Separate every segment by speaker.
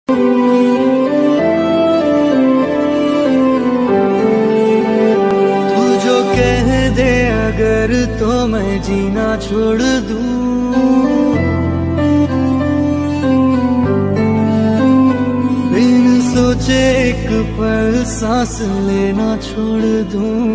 Speaker 1: तू जो कह दे अगर तो मैं जीना छोड़ दूं, बिन सोचे एक पल सांस लेना छोड़ दूं।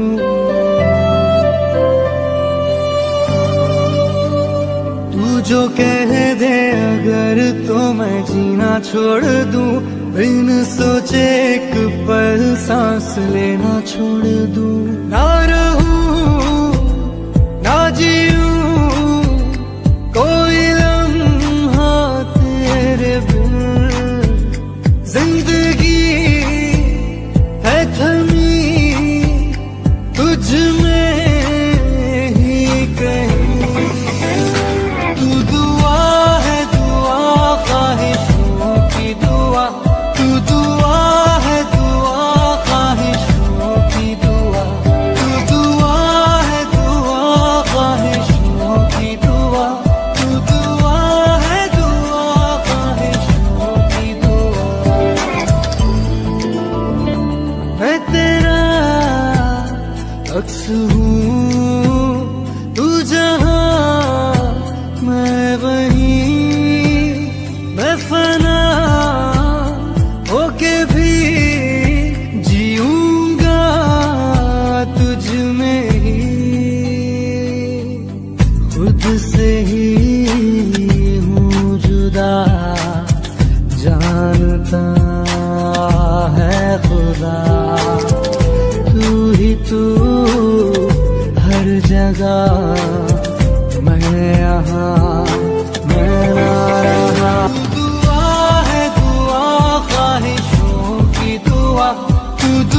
Speaker 1: तू जो कह दे अगर तो मैं जीना छोड़ दूं, बिन सोचे एक पल सांस लेना छोड़ दूं। ना रहूं ना जीऊं कोई लम्हा तेरे बिन, जिंदगी है थमी तुझ में ही कहीं। तू दुआ है दुआ ख्वाहिशों की दुआ, तू दुआ है दुआ ख्वाहिशों की दुआ, तू दुआ है दुआ ख्वाहिशों की दुआ, तू दुआ है दुआ ख्वाहिशों की दुआ। मैं तेरा अक्स हूँ, तू जहाँ मैं वहीं, मैं फना होके भी जीऊंगा तुझ में ही। खुद से ही हूँ जुदा, जानता है खुदा, तू ही तू हर जगह, मैं यहाँ मैं ना रहा। दुआ है दुआ ख्वाहिशों की दुआ, तू